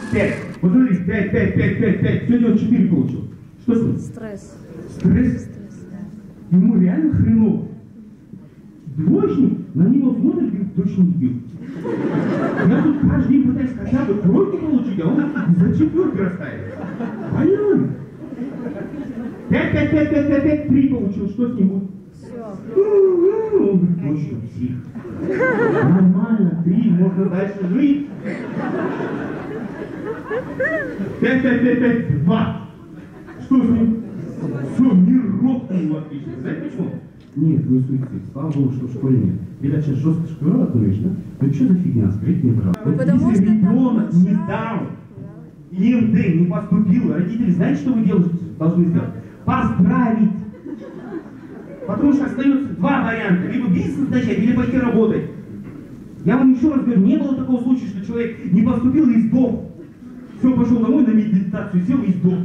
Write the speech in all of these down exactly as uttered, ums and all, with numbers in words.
пять. Вот смотри, пять, пять, пять, пять, пять. Сегодня он четыре получил. Что с ним? Стресс. Стресс? Стресс, да. Ему реально хреново. Двоечник на него смотрит и точно не бьет. Я тут каждый день пытаюсь хотя бы тройку получить, а он за четверки растает. Понял? Пять, пять, пять, пять, пять, пять, три получил. Что с ним будет? Все. Он говорит, точно псих. Нормально, три, можно дальше жить. Пять, пять, пять, пять, два. Что с ним? Все, мир рухнул, отлично. Знаете почему? Нет, не суицид. Слава Богу, что в школе нет. Ребят, сейчас жестко школа относишь, да? Ну что за фигня? Скажите мне, пожалуйста. Вот потому если что ребенок там не дал, и эм дэ не поступил, родители, знаете, что вы делаете, должны сделать? Поздравить. Потому что остается два варианта. Либо бизнес начать, или пойти работать. Я вам еще раз говорю, не было такого случая, что человек не поступил и сдох. Все, пошел домой на медитацию, сел и сдох.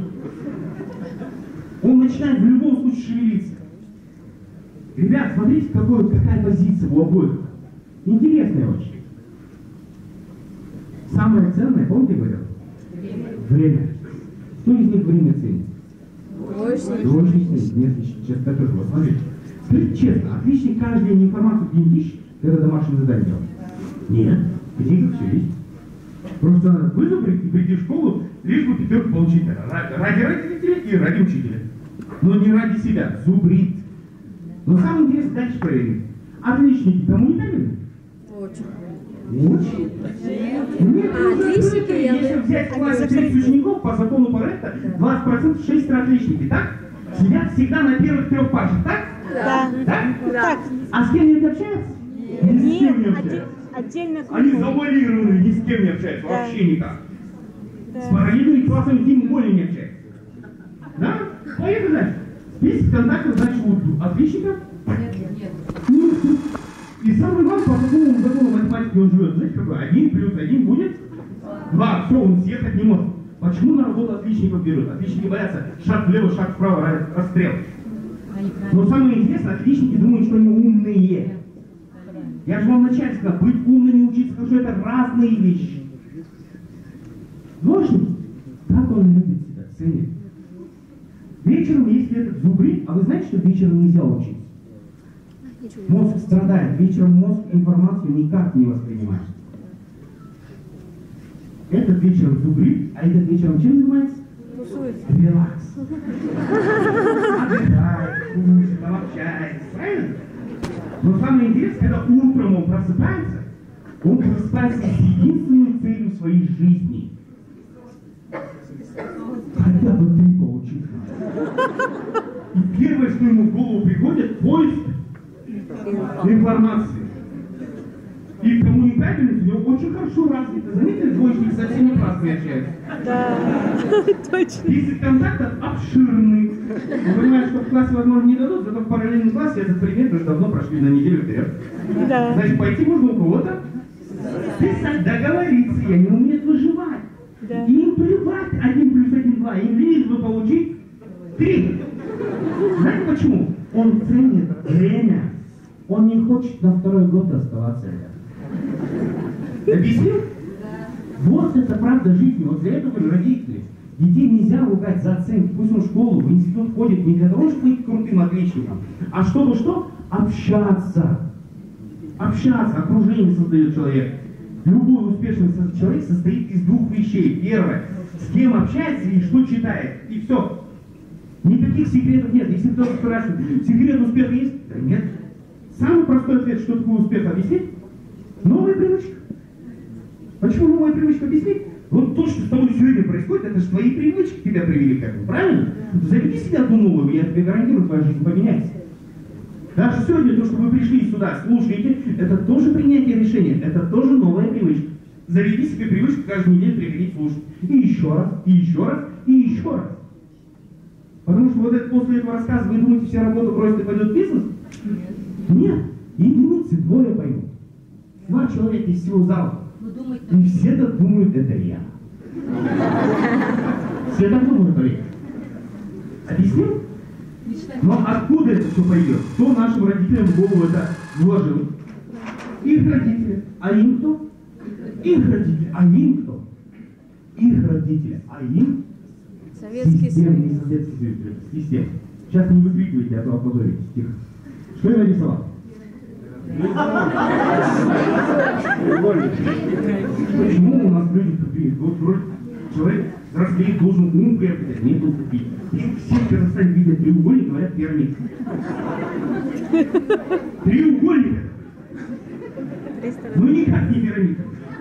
Он начинает в любом случае шевелиться. Ребят, смотрите, какой, какая позиция у обоих. Интересная очень. Самое ценное, помните, я говорил? Время. Кто из них время ценит? Двоечник. Двоечник. Нет, сейчас я тоже вас смотрите. Скажите честно, отличник каждый день информацию где-нибудь ищет, когда домашнее задание делает? Нет. В книгах все есть. Просто надо вызубрить и прийти в школу, лишь бы пятерку получить. Ради родителей и ради учителя. Но не ради себя. Зубрит. Но самое интересное дальше проверим. Отличники коммуникабельны? Очень. Очень. Нет, А отличники, я если взять в классе тридцать учеников по закону Паретта, двадцать процентов шесть отличники, так? Сидят всегда на первых трех парах, так? Да. Так? Так. А с кем-нибудь общаются? Ни с кем не общаются. Отдельно. Они завуалированы, ни с кем не общаются, Да. вообще никак. Да. С параллельными классами тем более не общаются. Да? Поехали дальше. Список контактов, значит, у отличников? Нет, нет. И самое главное, по какому закону математики он живет. Знаете, какой? Один плюс один будет? Два. Все, он съехать не может. Почему на работу отличников берут? Отличники боятся. Шаг влево, шаг вправо, расстрел. Но самое интересное, отличники думают, что они умные. Я же вам вначале сказал, быть умным и учиться хорошо, это разные вещи. Двоечник, как он любит себя, ценит. Вечером, если этот зубрит, а вы знаете, что вечером нельзя учиться? Мозг страдает, вечером мозг информацию никак не воспринимает. Этот вечером зубрит, а этот вечером чем занимается? Релакс. Отдыхает, кушает, там общается, правильно? Но самое интересное, когда утром он просыпается, он просыпается с единственной целью своей жизни. Хотя бы ты поучиться. И первое, что ему в голову приходит, поиск информации. И коммуникабельность у него очень хорошо развита. Заметили, двоечник совсем не классно общается. Да, точно. Список контактов обширный. Вы понимаете, что в классе, возможно, не дадут, зато в параллельном классе этот предмет уже давно прошли на неделю вперед. Да. Значит, пойти можно у кого-то, писать, договориться, и они умеют выживать. Да. И им плевать один плюс один, два, им лишь бы получить три. Знаете почему? Он ценит время. Он не хочет на второй год оставаться рядом. Объяснил? Вот это правда жизни. Вот для этого же родители. Детей нельзя ругать за оценки. Пусть он в школу, в институт ходит не для того, чтобы быть крутым отличником, а чтобы что? Общаться. Общаться. Окружение создает человек. Любой успешный человек состоит из двух вещей. Первое. С кем общается и что читает. И все. Никаких секретов нет. Если кто-то спрашивает, секрет успеха есть? Да нет. Самый простой ответ, что такое успех, объяснить? Новая привычка. Почему новая привычка объяснить? Вот то, что с тобой сегодня происходит, это же твои привычки тебя привели к этому, правильно? Заведи себе одну новую, я тебе гарантирую, твоя жизнь поменяется. Даже сегодня то, что вы пришли сюда, слушаете, это тоже принятие решения, это тоже новая привычка. Заведи себе привычку каждую неделю приходить слушать. И еще раз, и еще раз, и еще раз. Потому что вот это, после этого рассказа вы думаете, вся работа бросит и пойдет в бизнес? Нет, единицы, двое пойдут. Два человека из всего зала. И все так думают, это я. Все так думают, Олег. Объяснил? Но откуда это все пойдет? Кто нашим родителям в голову это вложил? Их родители. А им кто? Их родители. А им кто? их родители, а им Советский системный Союз. Советский Союз. Система. Сейчас не выкрикивайте, а то опозоритесь. Тихо. Что я нарисовал? Почему у нас люди тупые? Вот вроде человек взрослеет, должен ум приобретать, нет, он тупит. Почему все в Казахстане видят треугольник, говорят пирамид? Треугольник! Ну никак не пирамид.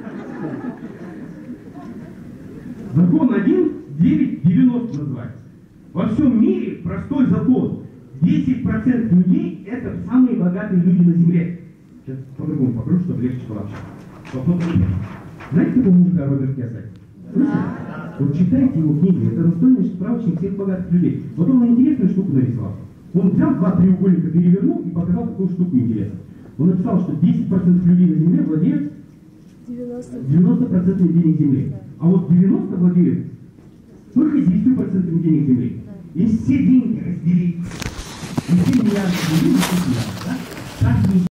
Закон один, девять, девяносто называется. Во всем мире простой закон. десять процентов людей это самые богатые люди на земле. Сейчас по-другому покажу, чтобы легче было общаться. Знаете такого мужика Роберт Киосаки? Да. Вот читайте его книги, это настольный справочник всех богатых людей. Вот он интересную штуку нарисовал. Он взял два треугольника, перевернул и показал такую штуку интересную. Он написал, что десять процентов людей на земле владеют девяносто процентов денег земли. А вот девяносто процентов владеют только десять процентов денег земли. Если все деньги разделить, и все миллиарды людей, да, так не